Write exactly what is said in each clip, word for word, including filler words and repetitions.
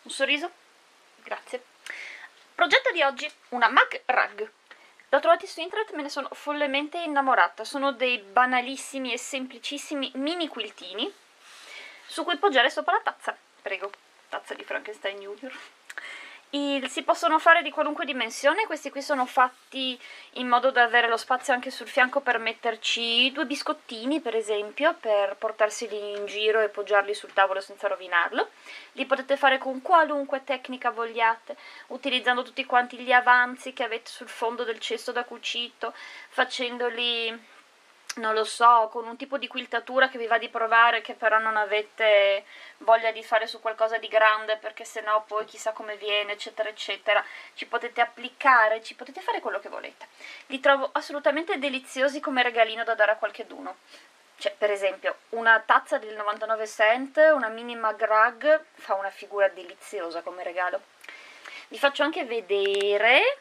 Un sorriso? Grazie. Progetto di oggi, una mug rug. L'ho trovati su internet, me ne sono follemente innamorata. Sono dei banalissimi e semplicissimi mini quiltini su cui poggiare sopra la tazza. Prego, tazza di Frankenstein Junior. I, si possono fare di qualunque dimensione. Questi qui sono fatti in modo da avere lo spazio anche sul fianco per metterci due biscottini, per esempio, per portarseli in giro e poggiarli sul tavolo senza rovinarlo. Li potete fare con qualunque tecnica vogliate, utilizzando tutti quanti gli avanzi che avete sul fondo del cesto da cucito, facendoli, non lo so, con un tipo di quiltatura che vi va di provare, che però non avete voglia di fare su qualcosa di grande, perché sennò poi chissà come viene, eccetera eccetera. Ci potete applicare, ci potete fare quello che volete. Li trovo assolutamente deliziosi come regalino da dare a qualcheduno. Cioè, per esempio, una tazza del novantanove cent, una mini mug rug, fa una figura deliziosa come regalo. Vi faccio anche vedere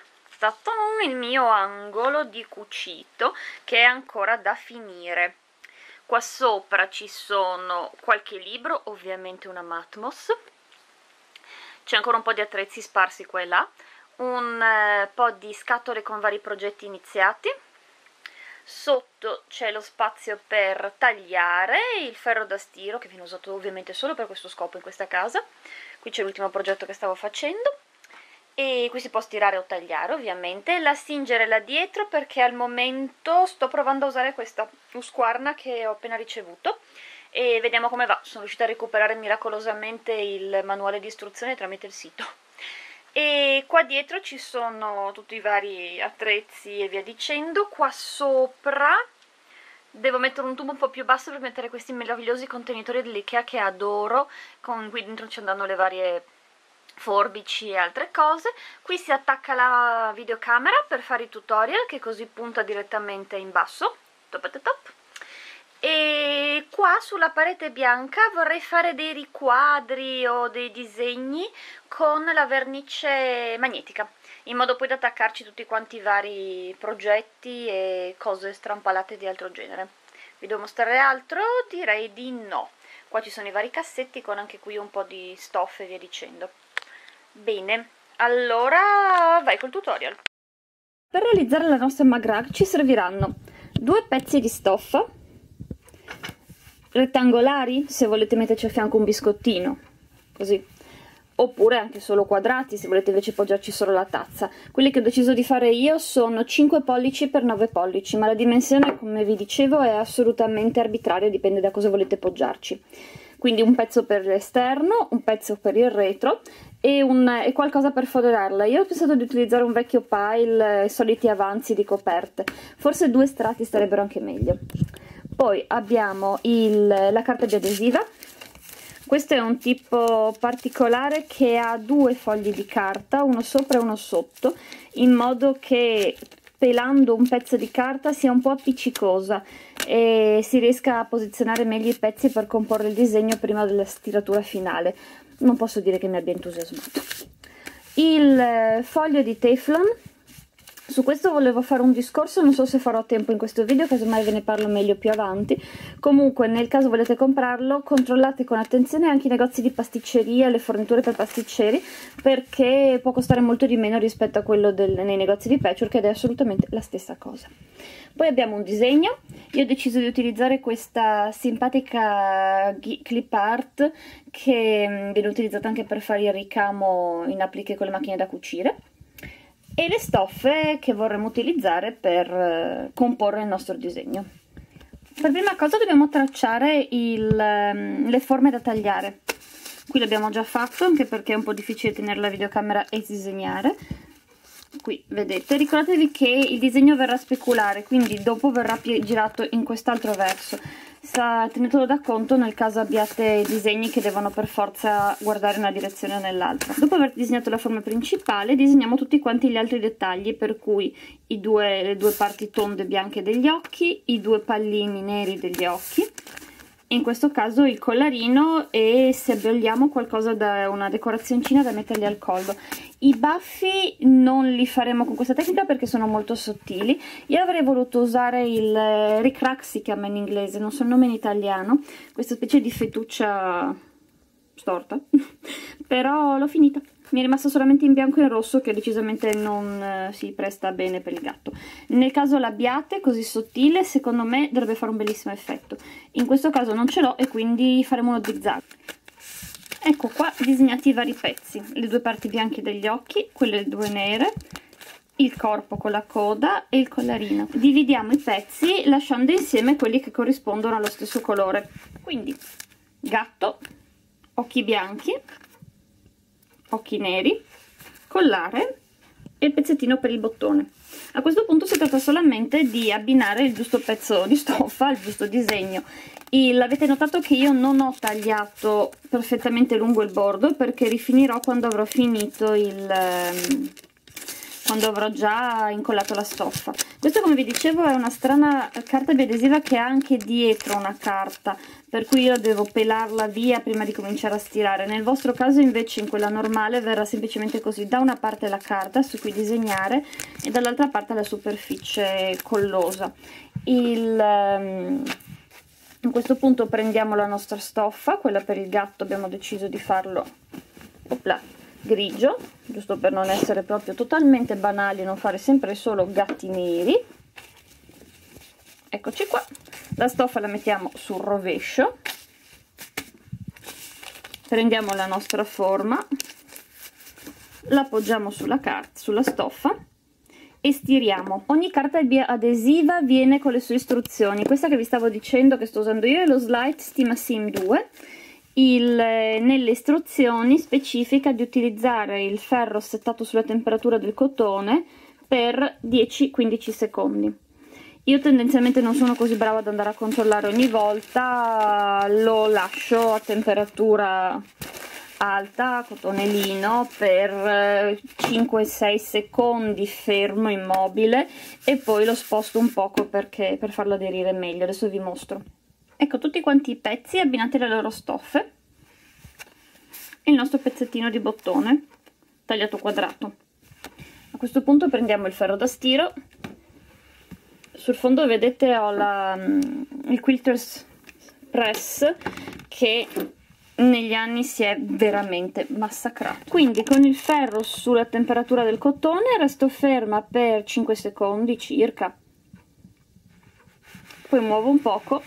il mio angolo di cucito, che è ancora da finire. Qua sopra ci sono qualche libro, ovviamente una Matmos, c'è ancora un po' di attrezzi sparsi qua e là, un eh, po' di scatole con vari progetti iniziati. Sotto c'è lo spazio per tagliare il ferro da stiro, che viene usato ovviamente solo per questo scopo in questa casa. Qui c'è l'ultimo progetto che stavo facendo. E qui si può stirare o tagliare, ovviamente. La stingere là dietro, perché al momento sto provando a usare questa Husqvarna che ho appena ricevuto e vediamo come va. Sono riuscita a recuperare miracolosamente il manuale di istruzione tramite il sito. E qua dietro ci sono tutti i vari attrezzi e via dicendo. Qua sopra devo mettere un tubo un po' più basso per mettere questi meravigliosi contenitori dell'Ikea che adoro, con qui dentro ci andranno le varie forbici e altre cose. Qui si attacca la videocamera per fare i tutorial, che così punta direttamente in basso, top at top. E qua sulla parete bianca vorrei fare dei riquadri o dei disegni con la vernice magnetica, in modo poi da attaccarci tutti quanti i vari progetti e cose strampalate di altro genere. Vi devo mostrare altro? Direi di no. Qua ci sono i vari cassetti con anche qui un po' di stoffe e via dicendo. Bene, allora vai col tutorial. Per realizzare la nostra mug rug ci serviranno due pezzi di stoffa rettangolari, se volete metterci a fianco un biscottino, così, oppure anche solo quadrati se volete invece poggiarci solo la tazza. Quelli che ho deciso di fare io sono cinque pollici per nove pollici, ma la dimensione, come vi dicevo, è assolutamente arbitraria, dipende da cosa volete poggiarci. Quindi un pezzo per l'esterno, un pezzo per il retro e, un, e qualcosa per foderarla. Io ho pensato di utilizzare un vecchio pile, i soliti avanzi di coperte, forse due strati starebbero anche meglio. Poi abbiamo il, la carta biadesiva. Questo è un tipo particolare che ha due fogli di carta, uno sopra e uno sotto, in modo che pelando un pezzo di carta sia un po' appiccicosa e si riesca a posizionare meglio i pezzi per comporre il disegno prima della stiratura finale. Non posso dire che mi abbia entusiasmato. Il foglio di Teflon, su questo volevo fare un discorso, non so se farò tempo in questo video, casomai ve ne parlo meglio più avanti. Comunque, nel caso volete comprarlo, controllate con attenzione anche i negozi di pasticceria, le forniture per pasticceri, perché può costare molto di meno rispetto a quello del, nei negozi di patchwork, ed è assolutamente la stessa cosa. Poi abbiamo un disegno. Io ho deciso di utilizzare questa simpatica clip art che viene utilizzata anche per fare il ricamo in appliche con le macchine da cucire, e le stoffe che vorremmo utilizzare per eh, comporre il nostro disegno. Per prima cosa dobbiamo tracciare il, um, le forme da tagliare. Qui l'abbiamo già fatto, anche perché è un po' difficile tenere la videocamera e disegnare. Qui vedete, ricordatevi che il disegno verrà speculare, quindi dopo verrà girato in quest'altro verso. Sa, tenetelo da conto nel caso abbiate disegni che devono per forza guardare in una direzione o nell'altra. Dopo aver disegnato la forma principale, disegniamo tutti quanti gli altri dettagli, per cui i due, le due parti tonde bianche degli occhi, i due pallini neri degli occhi, in questo caso il collarino, e se vogliamo qualcosa da una decorazioncina da mettergli al collo. I baffi non li faremo con questa tecnica perché sono molto sottili. Io avrei voluto usare il ricrack, si chiama in inglese, non so il nome in italiano, questa specie di fettuccia storta, però l'ho finita. Mi è rimasta solamente in bianco e in rosso, che decisamente non eh, si presta bene per il gatto. Nel caso l'abbiate così sottile, secondo me dovrebbe fare un bellissimo effetto. In questo caso non ce l'ho e quindi faremo uno zigzag. Ecco qua disegnati i vari pezzi, le due parti bianche degli occhi, quelle due nere, il corpo con la coda e il collarino. Dividiamo i pezzi lasciando insieme quelli che corrispondono allo stesso colore. Quindi gatto, occhi bianchi, occhi neri, collare e il pezzettino per il bottone. A questo punto si tratta solamente di abbinare il giusto pezzo di stoffa, il giusto disegno. Avete notato che io non ho tagliato perfettamente lungo il bordo, perché rifinirò quando avrò finito il... quando avrò già incollato la stoffa. Questa, come vi dicevo, è una strana carta biadesiva che ha anche dietro una carta, per cui io devo pelarla via prima di cominciare a stirare. Nel vostro caso invece, in quella normale, verrà semplicemente così: da una parte la carta su cui disegnare e dall'altra parte la superficie collosa. Il... In questo punto prendiamo la nostra stoffa, quella per il gatto abbiamo deciso di farlo opla, grigio, giusto per non essere proprio totalmente banali e non fare sempre solo gatti neri. Eccoci qua, la stoffa la mettiamo sul rovescio, prendiamo la nostra forma, la appoggiamo sulla carta, sulla stoffa e stiriamo. Ogni carta adesiva viene con le sue istruzioni. Questa che vi stavo dicendo che sto usando io è lo Slide Stima Sim due. Il, nelle istruzioni specifica di utilizzare il ferro settato sulla temperatura del cotone per dieci quindici secondi. Io tendenzialmente non sono così brava ad andare a controllare ogni volta, lo lascio a temperatura alta, cotone lino, per cinque sei secondi fermo, immobile, e poi lo sposto un poco perché, per farlo aderire meglio. Adesso vi mostro. Ecco tutti quanti i pezzi abbinati alle loro stoffe e il nostro pezzettino di bottone tagliato quadrato. A questo punto prendiamo il ferro da stiro. Sul fondo vedete ho la, il Quilters Press, che negli anni si è veramente massacrato. Quindi con il ferro sulla temperatura del cotone resto ferma per cinque secondi circa, poi muovo un poco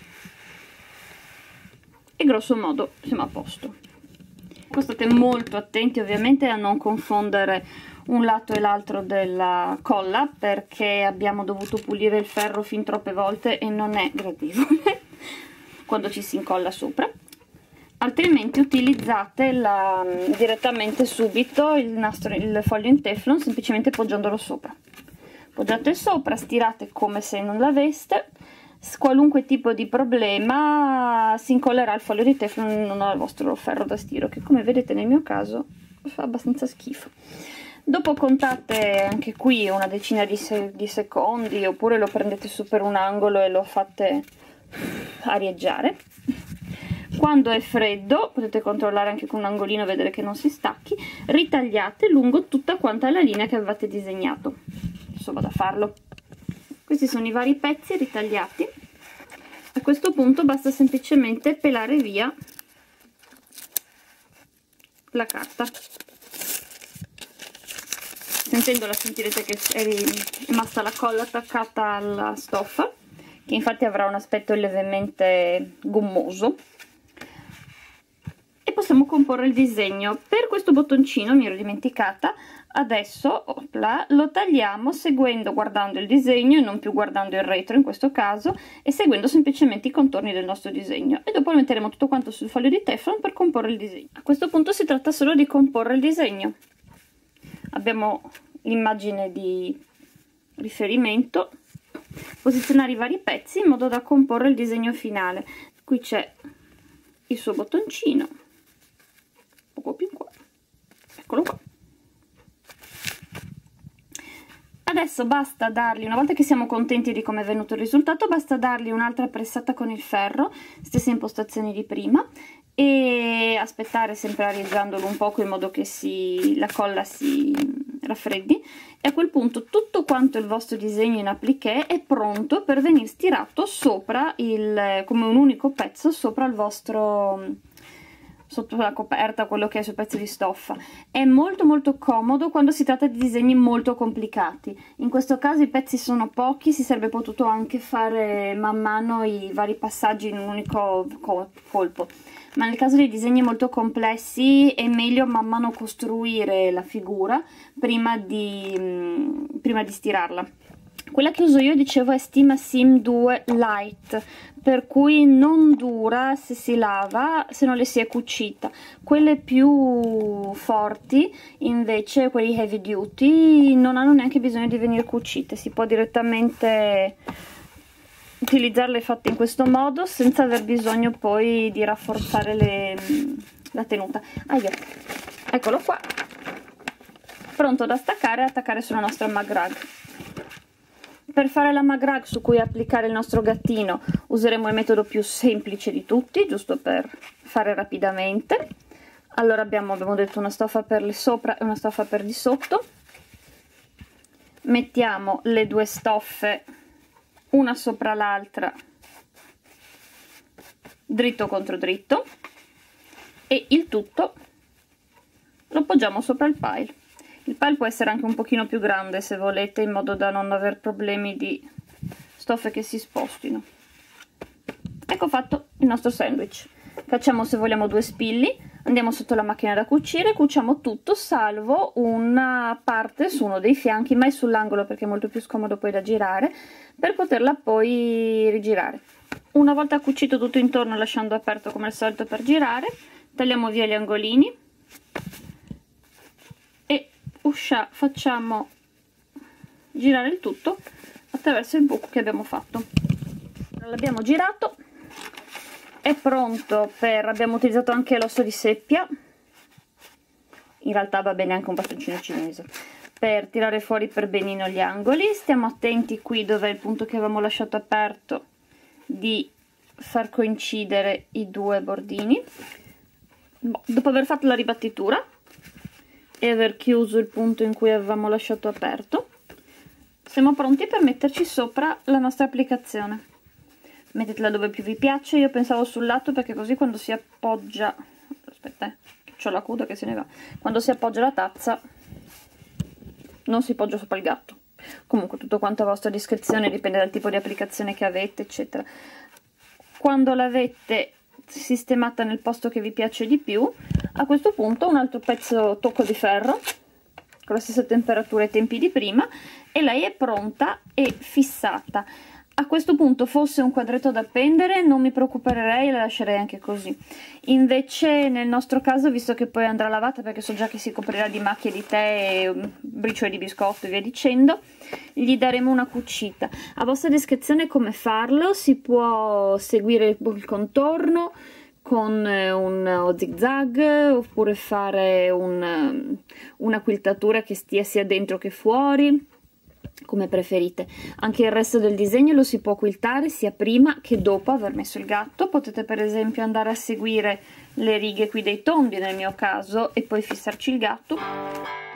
e grosso modo siamo a posto. State molto attenti ovviamente a non confondere un lato e l'altro della colla, perché abbiamo dovuto pulire il ferro fin troppe volte e non è gradevole quando ci si incolla sopra. Altrimenti utilizzate la, direttamente subito il, nastro, il foglio in teflon, semplicemente poggiandolo sopra. Poggiate sopra, stirate come se non l'aveste. Qualunque tipo di problema si incollerà il foglio di teflon non al vostro ferro da stiro, che come vedete nel mio caso fa abbastanza schifo. Dopo contate anche qui una decina di, se di secondi, oppure lo prendete su per un angolo e lo fate arieggiare. Quando è freddo, potete controllare anche con un angolino, vedere che non si stacchi, ritagliate lungo tutta quanta la linea che avevate disegnato. Adesso vado a farlo. Questi sono i vari pezzi ritagliati. A questo punto basta semplicemente pelare via la carta. Sentendola sentirete che è rimasta la colla attaccata alla stoffa, che infatti avrà un aspetto lievemente gommoso. E possiamo comporre il disegno. Per questo bottoncino mi ero dimenticata, adesso opla, lo tagliamo seguendo, guardando il disegno e non più guardando il retro in questo caso, e seguendo semplicemente i contorni del nostro disegno, e dopo lo metteremo tutto quanto sul foglio di teflon per comporre il disegno. A questo punto si tratta solo di comporre il disegno. Abbiamo l'immagine di riferimento, posizionare i vari pezzi in modo da comporre il disegno finale. Qui c'è il suo bottoncino, poco più in qua, eccolo qua. Adesso basta dargli, una volta che siamo contenti di come è venuto il risultato, basta dargli un'altra pressata con il ferro, stesse impostazioni di prima, e aspettare sempre arieggiandolo un poco in modo che si, la colla si raffreddi, e a quel punto tutto quanto il vostro disegno in appliqué è pronto per venire stirato sopra il, come un unico pezzo sopra il vostro sotto la coperta, quello che è sul pezzo di stoffa. È molto molto comodo quando si tratta di disegni molto complicati. In questo caso i pezzi sono pochi, si sarebbe potuto anche fare man mano i vari passaggi in un unico colpo, ma nel caso dei disegni molto complessi è meglio man mano costruire la figura prima di, prima di stirarla. Quella che uso io, dicevo, è Stima Sim due Light, per cui non dura se si lava, se non le si è cucita. Quelle più forti, invece, quelli heavy duty, non hanno neanche bisogno di venire cucite, si può direttamente utilizzarle fatte in questo modo senza aver bisogno poi di rafforzare le, la tenuta. Aia. Eccolo qua, pronto da staccare e attaccare sulla nostra mag rag. Per fare la mag rag su cui applicare il nostro gattino useremo il metodo più semplice di tutti, giusto per fare rapidamente. Allora abbiamo, abbiamo detto una stoffa per le sopra e una stoffa per di sotto. Mettiamo le due stoffe una sopra l'altra, dritto contro dritto, e il tutto lo poggiamo sopra il pile. Il pile può essere anche un pochino più grande se volete, in modo da non aver problemi di stoffe che si spostino. Ecco fatto il nostro sandwich. Facciamo, se vogliamo, due spilli, andiamo sotto la macchina da cucire, cuciamo tutto salvo una parte su uno dei fianchi, mai sull'angolo perché è molto più scomodo poi da girare, per poterla poi rigirare. Una volta cucito tutto intorno, lasciando aperto come al solito per girare, tagliamo via gli angolini e uscia, facciamo girare il tutto attraverso il buco che abbiamo fatto. L'abbiamo girato, è pronto per, abbiamo utilizzato anche l'osso di seppia, in realtà va bene anche un bastoncino cinese, per tirare fuori per benino gli angoli. Stiamo attenti qui dove è il punto che avevamo lasciato aperto di far coincidere i due bordini. Dopo aver fatto la ribattitura e aver chiuso il punto in cui avevamo lasciato aperto, siamo pronti per metterci sopra la nostra applicazione. Mettetela dove più vi piace, io pensavo sul lato perché così quando si appoggia, aspetta eh, c'ho la coda che se ne va, quando si appoggia la tazza non si poggia sopra il gatto. Comunque tutto quanto a vostra discrezione, dipende dal tipo di applicazione che avete, eccetera. Quando l'avete sistemata nel posto che vi piace di più, a questo punto un altro pezzo tocco di ferro con la stessa temperatura e tempi di prima, e lei è pronta e fissata. A questo punto, fosse un quadretto da appendere, non mi preoccuperei, la lascerei anche così. Invece nel nostro caso, visto che poi andrà lavata, perché so già che si coprirà di macchie di tè, briciole di biscotto e via dicendo, gli daremo una cucita. A vostra discrezione come farlo, si può seguire il contorno con un zigzag, oppure fare un, una quiltatura che stia sia dentro che fuori, come preferite. Anche il resto del disegno lo si può quiltare sia prima che dopo aver messo il gatto. Potete per esempio andare a seguire le righe qui dei tondi nel mio caso e poi fissarci il gatto.